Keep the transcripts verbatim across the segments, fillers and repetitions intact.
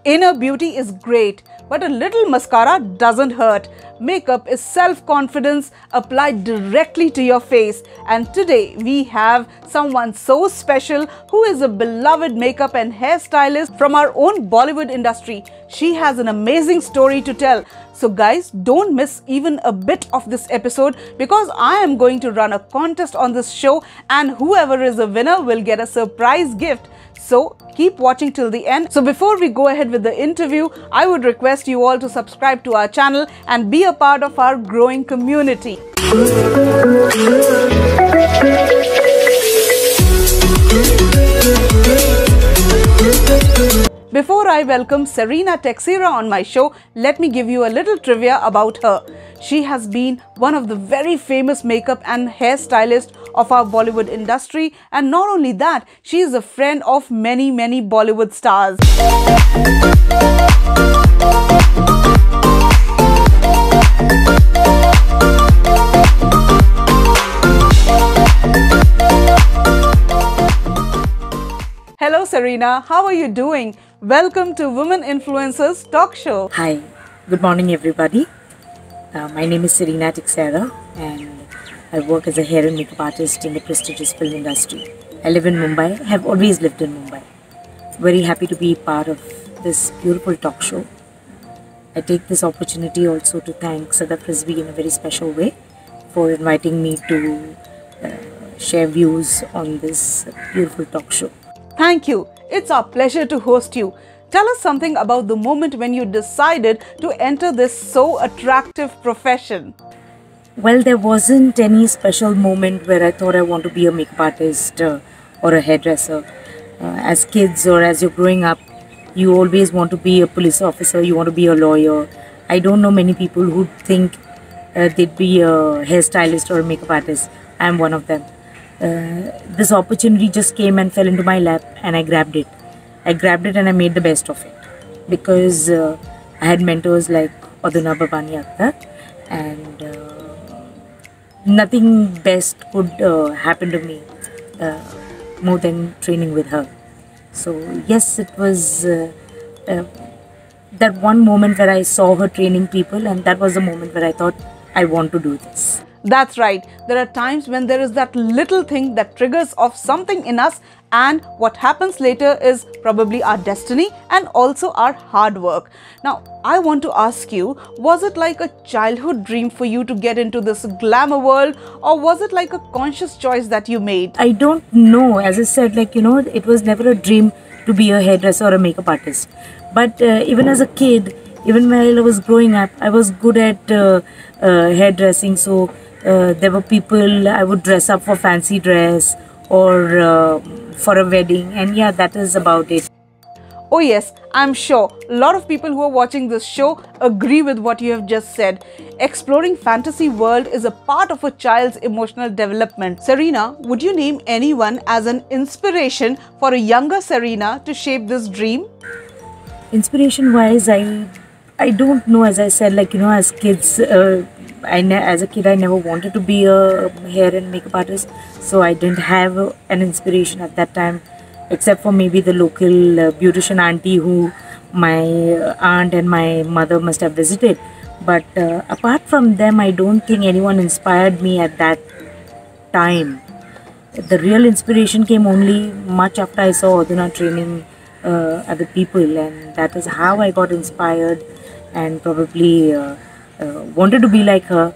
Inner beauty is great, but a little mascara doesn't hurt. Makeup is self-confidence applied directly to your face. And today we have someone so special who is a beloved makeup and hairstylist from our own Bollywood industry. She has an amazing story to tell. So guys, don't miss even a bit of this episode because I am going to run a contest on this show and whoever is a winner will get a surprise gift. So keep watching till the end. So before we go ahead with the interview, I would request you all to subscribe to our channel and be a part of our growing community. Before I welcome Serena Texeira on my show, let me give you a little trivia about her. She has been one of the very famous makeup and hairstylists of our Bollywood industry, and not only that, she is a friend of many many Bollywood stars. Hello Serena, how are you doing? Welcome to Women Influencers Talk Show. Hi, good morning everybody. Uh, my name is Serena Texeira and I work as a hair and makeup artist in the prestigious film industry. I live in Mumbai, have always lived in Mumbai. Very happy to be part of this beautiful talk show. I take this opportunity also to thank Sada Frisbee in a very special way for inviting me to uh, share views on this beautiful talk show. Thank you. It's our pleasure to host you. Tell us something about the moment when you decided to enter this so attractive profession. Well, there wasn't any special moment where I thought I want to be a makeup artist uh, or a hairdresser. Uh, as kids or as you're growing up, you always want to be a police officer, you want to be a lawyer. I don't know many people who think uh, they'd be a hairstylist or a makeup artist. I'm one of them. Uh, this opportunity just came and fell into my lap and I grabbed it. I grabbed it and I made the best of it because uh, I had mentors like Aduna Babani Akhtar and uh, nothing best could uh, happen to me uh, more than training with her. So yes, it was uh, uh, that one moment where I saw her training people, and that was the moment where I thought I want to do this. That's right. There are times when there is that little thing that triggers off something in us, and what happens later is probably our destiny and also our hard work. Now, I want to ask you, was it like a childhood dream for you to get into this glamour world, or was it like a conscious choice that you made? I don't know. As I said, like, you know, it was never a dream to be a hairdresser or a makeup artist. But uh, even as a kid, even while I was growing up, I was good at uh, uh, hairdressing. So uh, there were people, I would dress up for fancy dress or uh, for a wedding, and yeah, that is about it. Oh yes, I'm sure a lot of people who are watching this show agree with what you have just said. Exploring fantasy world is a part of a child's emotional development. Serena, would you name anyone as an inspiration for a younger Serena to shape this dream? Inspiration wise, I I don't know. As I said, like, you know, as kids, uh, I ne as a kid, I never wanted to be a hair and makeup artist. So I didn't have uh, an inspiration at that time, except for maybe the local uh, beautician auntie who my uh, aunt and my mother must have visited. But uh, apart from them, I don't think anyone inspired me at that time. The real inspiration came only much after I saw Aduna training uh, other people, and that is how I got inspired and probably uh, uh, wanted to be like her.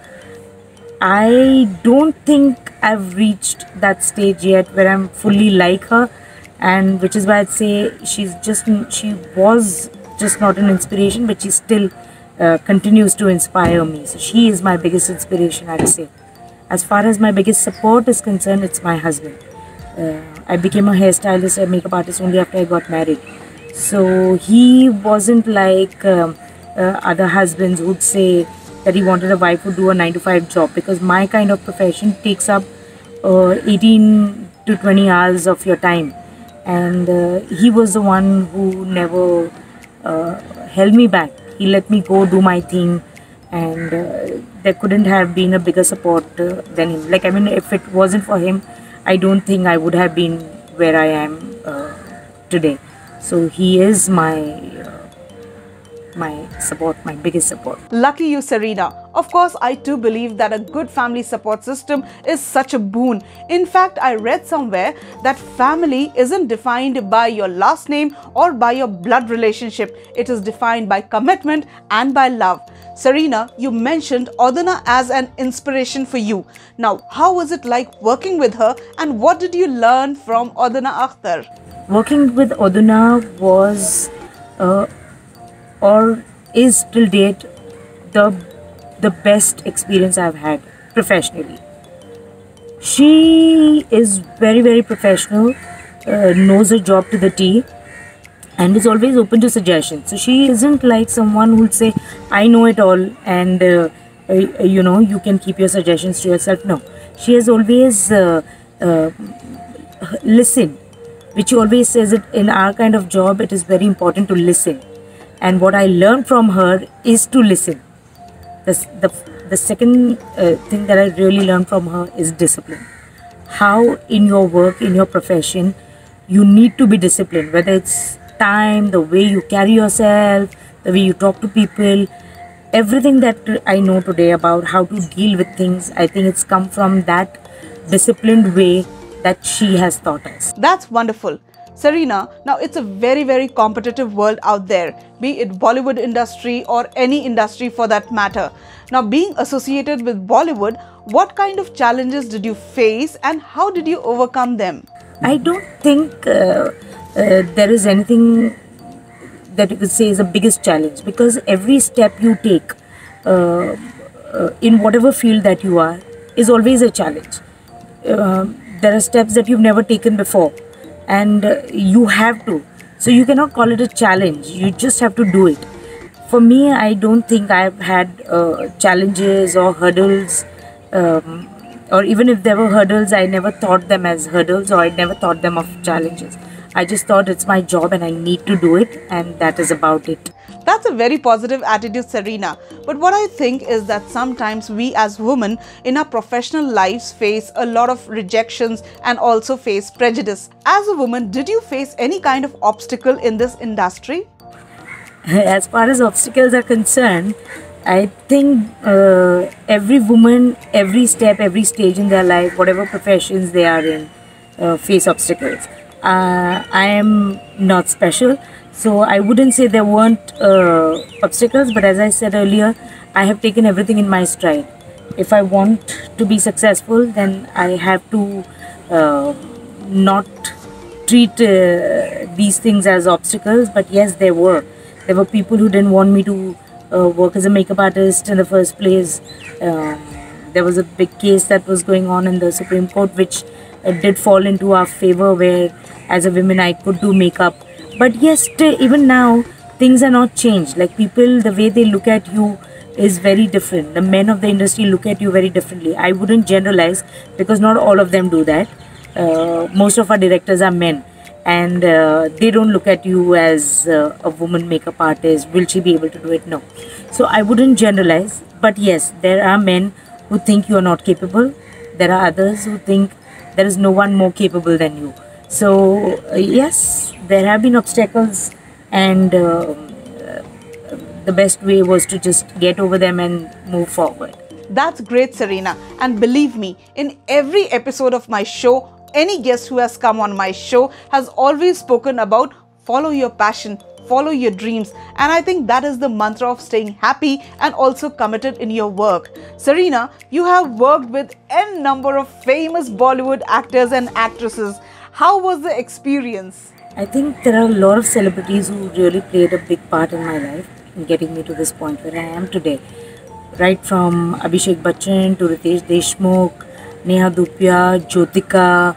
I don't think I've reached that stage yet where I'm fully like her, and which is why I'd say she's just she was just not an inspiration, but she still uh, continues to inspire me. So she is my biggest inspiration, I'd say. As far as my biggest support is concerned, it's my husband. Uh, I became a hairstylist and makeup artist only after I got married. So he wasn't like um, uh, other husbands who'd say that he wanted a wife who do a nine to five job, because my kind of profession takes up uh, eighteen to twenty hours of your time, and uh, he was the one who never uh, held me back. He let me go do my thing, and uh, there couldn't have been a bigger support uh, than him. Like, I mean, if it wasn't for him, I don't think I would have been where I am uh, today. So he is my uh, my support, my biggest support. Lucky you, Serena. Of course, I too believe that a good family support system is such a boon. In fact, I read somewhere that family isn't defined by your last name or by your blood relationship. It is defined by commitment and by love. Serena, you mentioned Odhana as an inspiration for you. Now, how was it like working with her, and what did you learn from Odhana Akhtar? Working with Odhana was uh, or is till date the the best experience I've had professionally. She is very very professional, uh, knows her job to the T, and is always open to suggestions. So she isn't like someone who'll say, I know it all and uh, uh, you know, you can keep your suggestions to yourself. No, she has always uh, uh, listened, which she always says that in our kind of job, it is very important to listen. And what I learned from her is to listen. The, the, the second uh, thing that I really learned from her is discipline. How in your work, in your profession, you need to be disciplined, whether it's time, the way you carry yourself, the way you talk to people. Everything that I know today about how to deal with things, I think it's come from that disciplined way that she has taught us. That's wonderful. Serena, now it's a very very competitive world out there, be it Bollywood industry or any industry for that matter. Now, being associated with Bollywood, what kind of challenges did you face and how did you overcome them? I don't think uh, uh, there is anything that you could say is the biggest challenge, because every step you take uh, uh, in whatever field that you are is always a challenge. Uh, there are steps that you've never taken before, and uh, you have to. So you cannot call it a challenge. You just have to do it. For me, I don't think I've had uh, challenges or hurdles, um, or even if there were hurdles, I never thought them as hurdles, or I never thought them of challenges. I just thought it's my job and I need to do it, and that is about it. That's a very positive attitude, Serena. But what I think is that sometimes we as women in our professional lives face a lot of rejections and also face prejudice. As a woman, did you face any kind of obstacle in this industry? As far as obstacles are concerned, I think uh, every woman, every step, every stage in their life, whatever professions they are in, uh, face obstacles. Uh, I am not special, so I wouldn't say there weren't uh, obstacles, but as I said earlier, I have taken everything in my stride. If I want to be successful, then I have to uh, not treat uh, these things as obstacles. But yes, there were. There were people who didn't want me to uh, work as a makeup artist in the first place. Uh, there was a big case that was going on in the Supreme Court, which uh, did fall into our favor, where as a woman I could do makeup. But yes, even now things are not changed. Like, people, the way they look at you is very different. The men of the industry look at you very differently. I wouldn't generalize, because not all of them do that. Uh, most of our directors are men, and uh, they don't look at you as uh, a woman makeup artist. Will she be able to do it? No. So I wouldn't generalize. But yes, there are men who think you are not capable. There are others who think there is no one more capable than you. So uh, yes, there have been obstacles, and uh, the best way was to just get over them and move forward. That's great, Serena. And believe me, in every episode of my show, any guest who has come on my show has always spoken about follow your passion, follow your dreams. And I think that is the mantra of staying happy and also committed in your work. Serena, you have worked with n number of famous Bollywood actors and actresses. How was the experience? I think there are a lot of celebrities who really played a big part in my life in getting me to this point where I am today. Right from Abhishek Bachchan to Ritesh Deshmukh, Neha Dhupia, Jyotika,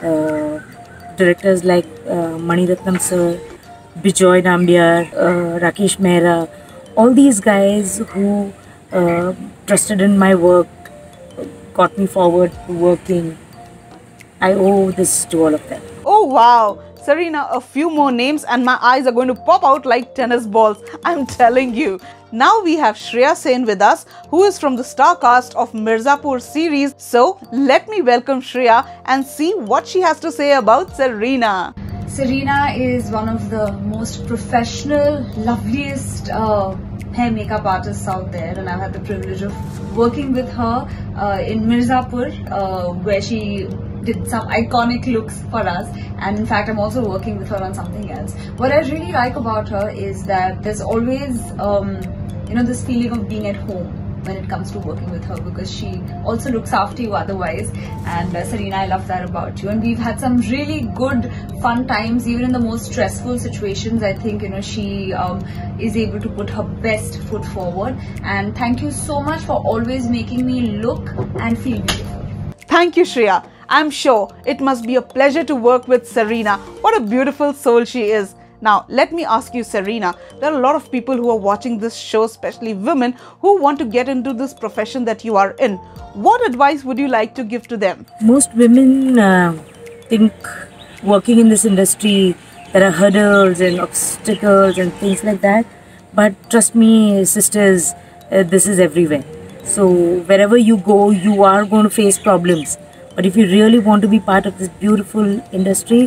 uh, directors like uh, Mani Ratnam sir, Bijoy Nambiar, uh, Rakesh Mehra, all these guys who uh, trusted in my work, got me forward to working. I owe this to all of them. Oh wow! Serena, a few more names and my eyes are going to pop out like tennis balls, I'm telling you. Now we have Shreya Sen with us, who is from the star cast of Mirzapur series. So let me welcome Shreya and see what she has to say about Serena. Serena is one of the most professional, loveliest uh, hair makeup artists out there, and I've had the privilege of working with her uh, in Mirzapur, uh, where she did some iconic looks for us, and in fact I'm also working with her on something else. What I really like about her is that there's always um, you know, this feeling of being at home when it comes to working with her, because she also looks after you otherwise. And uh, Serena, I love that about you, and we've had some really good fun times even in the most stressful situations. I think, you know, she um, is able to put her best foot forward, and thank you so much for always making me look and feel beautiful. Thank you, Shreya. I'm sure it must be a pleasure to work with Serena. What a beautiful soul she is. Now, let me ask you, Serena, there are a lot of people who are watching this show, especially women, who want to get into this profession that you are in. What advice would you like to give to them? Most women uh, think working in this industry, there are hurdles and obstacles and things like that. But trust me, sisters, uh, this is everywhere. So wherever you go, you are going to face problems. But if you really want to be part of this beautiful industry,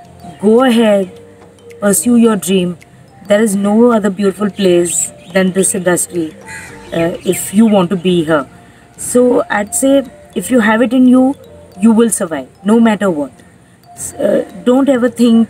go ahead. Pursue your dream. There is no other beautiful place than this industry uh, if you want to be here. So I'd say if you have it in you, you will survive no matter what. Uh, don't ever think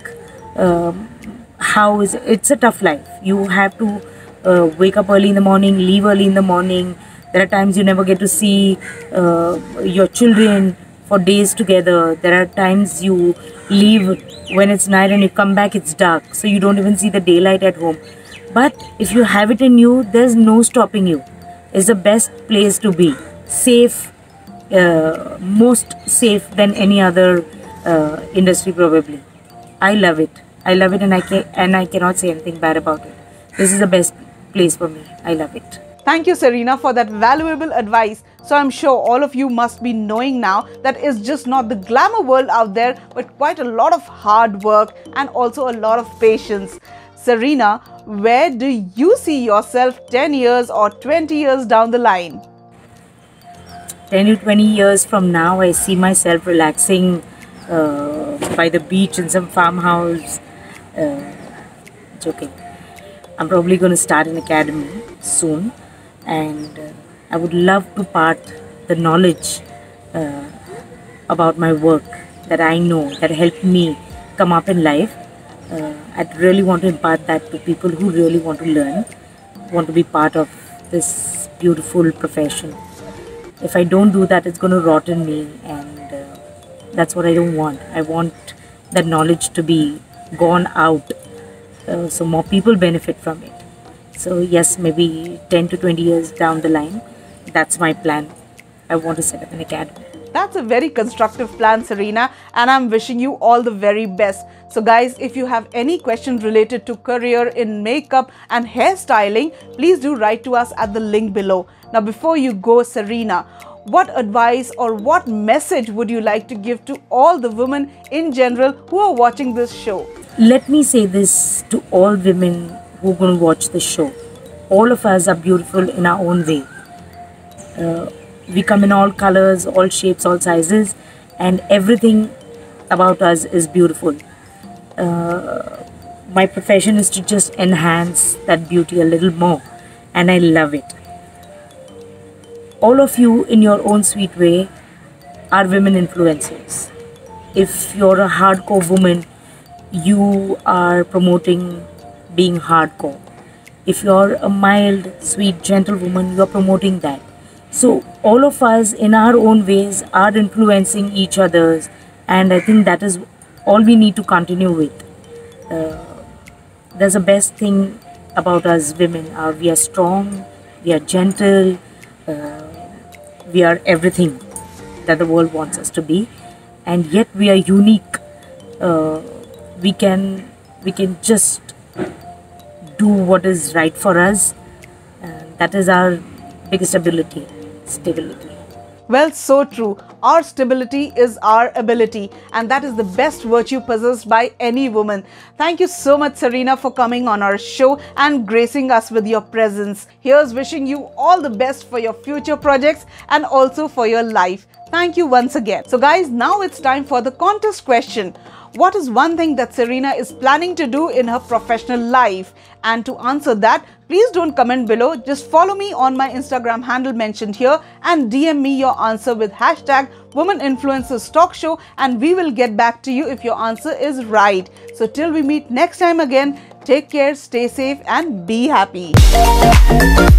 um, how is it? It's a tough life. You have to uh, wake up early in the morning, leave early in the morning. There are times you never get to see uh, your children for days together. There are times you leave when it's night and you come back, it's dark, so you don't even see the daylight at home. But if you have it in you, there's no stopping you. It's the best place to be. Safe, uh, most safe than any other uh, industry probably. I love it. I love it, and I can and I cannot say anything bad about it. This is the best place for me. I love it. Thank you, Serena, for that valuable advice. So I'm sure all of you must be knowing now that it's just not the glamour world out there, but quite a lot of hard work and also a lot of patience. Serena, where do you see yourself ten years or twenty years down the line? ten to twenty years from now, I see myself relaxing uh, by the beach in some farmhouse. Uh, it's okay. I'm probably going to start an academy soon, and uh, I would love to part the knowledge uh, about my work that I know, that helped me come up in life. Uh, I'd really want to impart that to people who really want to learn, want to be part of this beautiful profession. If I don't do that, it's going to rot in me, and uh, that's what I don't want. I want that knowledge to be gone out uh, so more people benefit from it. So yes, maybe ten to twenty years down the line, that's my plan. I want to set up an academy. That's a very constructive plan, Serena, and I'm wishing you all the very best. So guys, if you have any questions related to career in makeup and hairstyling, please do write to us at the link below. Now before you go, Serena, what advice or what message would you like to give to all the women in general who are watching this show? Let me say this to all women who are going to watch the show. All of us are beautiful in our own way. Uh, we come in all colors, all shapes, all sizes, and everything about us is beautiful. Uh, my profession is to just enhance that beauty a little more, and I love it. All of you in your own sweet way are women influencers. If you're a hardcore woman, you are promoting being hardcore. If you're a mild, sweet, gentle woman, you're promoting that. So all of us in our own ways are influencing each other's, and I think that is all we need to continue with. Uh, there's a best thing about us women. Uh, we are strong, we are gentle, uh, we are everything that the world wants us to be, and yet we are unique. Uh, we can we can just do what is right for us. Uh, that is our biggest ability, stability. Well, so true. Our stability is our ability, and that is the best virtue possessed by any woman. Thank you so much, Serena, for coming on our show and gracing us with your presence. Here's wishing you all the best for your future projects and also for your life. Thank you once again. So guys, now it's time for the contest question. What is one thing that Serena is planning to do in her professional life? And to answer that, please don't comment below. Just follow me on my Instagram handle mentioned here and D M me your answer with hashtag Women Influencers Talk Show, and we will get back to you if your answer is right. So till we meet next time again, take care, stay safe and be happy.